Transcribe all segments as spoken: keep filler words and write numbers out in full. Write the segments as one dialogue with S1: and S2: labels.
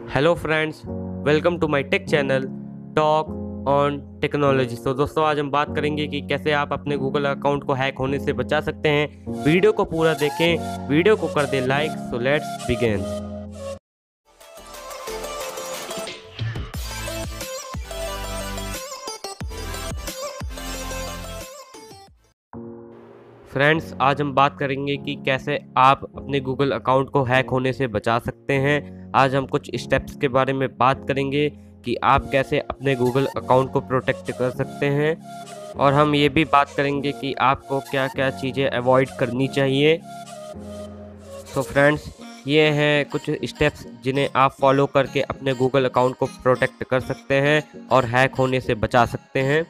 S1: Hello friends, welcome to my tech channel talk on technology. तो दोस्तों, आज हम बात करेंगे कि कैसे आप अपने गूगल अकाउंट को हैक होने से बचा सकते हैं। वीडियो को पूरा देखें, वीडियो को कर दें like. So let's begin. Friends, आज हम बात करेंगे कि कैसे आप अपने गूगल अकाउंट को हैक होने से बचा सकते हैं। आज हम कुछ स्टेप्स के बारे में बात करेंगे कि आप कैसे अपने गूगल अकाउंट को प्रोटेक्ट कर सकते हैं, और हम ये भी बात करेंगे कि आपको क्या क्या चीज़ें अवॉइड करनी चाहिए। तो फ्रेंड्स, ये हैं कुछ स्टेप्स जिन्हें आप फॉलो करके अपने गूगल अकाउंट को प्रोटेक्ट कर सकते हैं और हैक होने से बचा सकते हैं।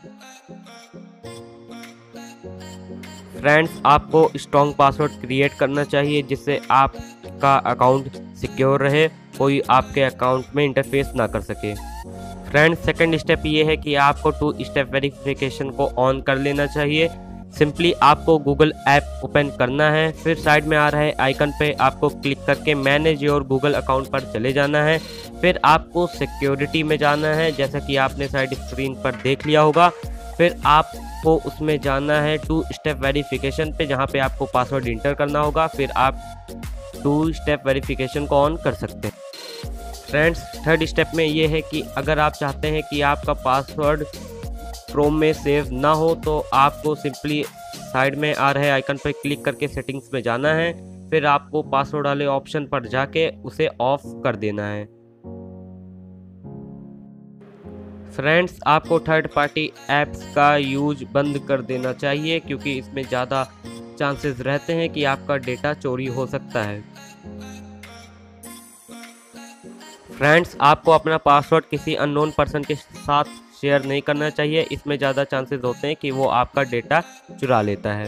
S1: फ्रेंड्स, आपको स्ट्रॉन्ग पासवर्ड क्रिएट करना चाहिए जिससे आपका अकाउंट सिक्योर रहे, कोई आपके अकाउंट में इंटरफेस ना कर सके। फ्रेंड्स, सेकंड स्टेप ये है कि आपको टू स्टेप वेरिफिकेशन को ऑन कर लेना चाहिए। सिंपली आपको गूगल ऐप ओपन करना है, फिर साइड में आ रहा है आइकन पे आपको क्लिक करके मैनेज योर गूगल अकाउंट पर चले जाना है। फिर आपको सिक्योरिटी में जाना है, जैसा कि आपने साइड स्क्रीन पर देख लिया होगा। फिर आपको उसमें जाना है टू स्टेप वेरिफिकेशन पे, जहाँ पे आपको पासवर्ड इंटर करना होगा। फिर आप टू स्टेप वेरिफिकेशन को ऑन कर सकते हैं। फ्रेंड्स, थर्ड स्टेप में ये है कि अगर आप चाहते हैं कि आपका पासवर्ड क्रोम में सेव ना हो, तो आपको सिंपली साइड में आ रहे आइकन पर क्लिक करके सेटिंग्स में जाना है। फिर आपको पासवर्ड वाले ऑप्शन पर जाके उसे ऑफ कर देना है। फ्रेंड्स, आपको थर्ड पार्टी ऐप्स का यूज बंद कर देना चाहिए, क्योंकि इसमें ज़्यादा चांसेस रहते हैं कि आपका डेटा चोरी हो सकता है। फ्रेंड्स, आपको अपना पासवर्ड किसी अननोन पर्सन के साथ शेयर नहीं करना चाहिए, इसमें ज़्यादा चांसेस होते हैं कि वो आपका डेटा चुरा लेता है।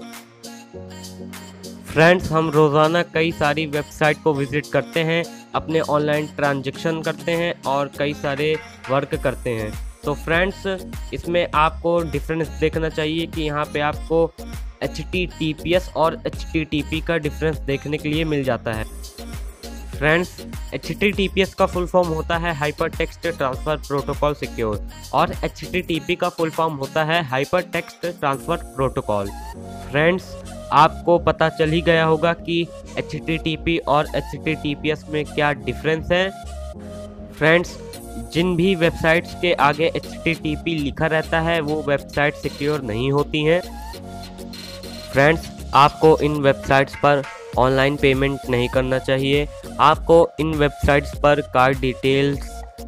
S1: फ्रेंड्स, हम रोज़ाना कई सारी वेबसाइट को विज़िट करते हैं, अपने ऑनलाइन ट्रांजैक्शन करते हैं और कई सारे वर्क करते हैं। तो फ्रेंड्स, इसमें आपको डिफरेंस देखना चाहिए कि यहाँ पे आपको H T T P S और एच टी टी पी का डिफरेंस देखने के लिए मिल जाता है। Friends, H T T P S का फुल फॉर्म होता है hyper text transfer protocol secure, और एच टी टी पी का फुल फॉर्म होता है hyper text transfer protocol. Friends, आपको पता चल ही गया होगा कि एच टी टी पी और H T T P S में क्या डिफरेंस है। फ्रेंड्स, जिन भी वेबसाइट्स के आगे एच टी टी पी लिखा रहता है वो वेबसाइट सिक्योर नहीं होती हैं। फ्रेंड्स, आपको इन वेबसाइट्स पर ऑनलाइन पेमेंट नहीं करना चाहिए। आपको इन वेबसाइट्स पर card details,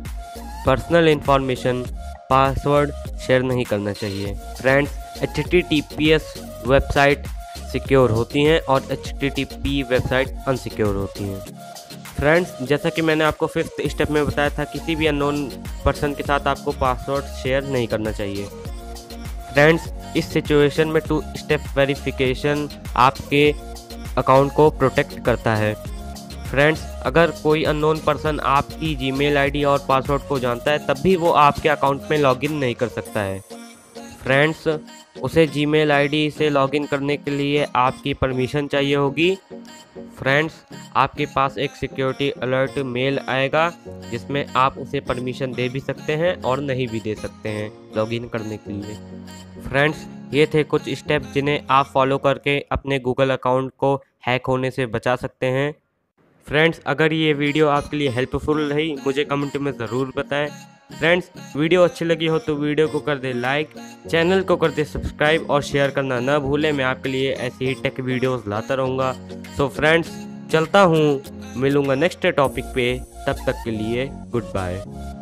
S1: personal information, password share नहीं करना चाहिए। Friends, H T T P S website secure होती हैं और H T T P website unsecure होती हैं। फ्रेंड्स, जैसा कि मैंने आपको फिफ्थ स्टेप में बताया था, किसी भी अननोन पर्सन के साथ आपको पासवर्ड शेयर नहीं करना चाहिए। फ्रेंड्स, इस सिचुएशन में टू स्टेप वेरिफिकेशन आपके अकाउंट को प्रोटेक्ट करता है। फ्रेंड्स, अगर कोई अननोन पर्सन आपकी जीमेल आईडी और पासवर्ड को जानता है, तब भी वो आपके अकाउंट में लॉगिन नहीं कर सकता है। फ्रेंड्स, उसे जीमेल आईडी से लॉगिन करने के लिए आपकी परमिशन चाहिए होगी। फ्रेंड्स, आपके पास एक सिक्योरिटी अलर्ट मेल आएगा जिसमें आप उसे परमिशन दे भी सकते हैं और नहीं भी दे सकते हैं लॉगिन करने के लिए। फ्रेंड्स, ये थे कुछ स्टेप जिन्हें आप फॉलो करके अपने गूगल अकाउंट को हैक होने से बचा सकते हैं। फ्रेंड्स, अगर ये वीडियो आपके लिए हेल्पफुल रही, मुझे कमेंट में ज़रूर बताएं। फ्रेंड्स, वीडियो अच्छी लगी हो तो वीडियो को कर दे लाइक, चैनल को कर दे सब्सक्राइब और शेयर करना ना भूलें। मैं आपके लिए ऐसी ही टेक वीडियोस लाता रहूँगा। तो फ्रेंड्स, चलता हूँ, मिलूँगा नेक्स्ट टॉपिक पे। तब तक के लिए गुड बाय।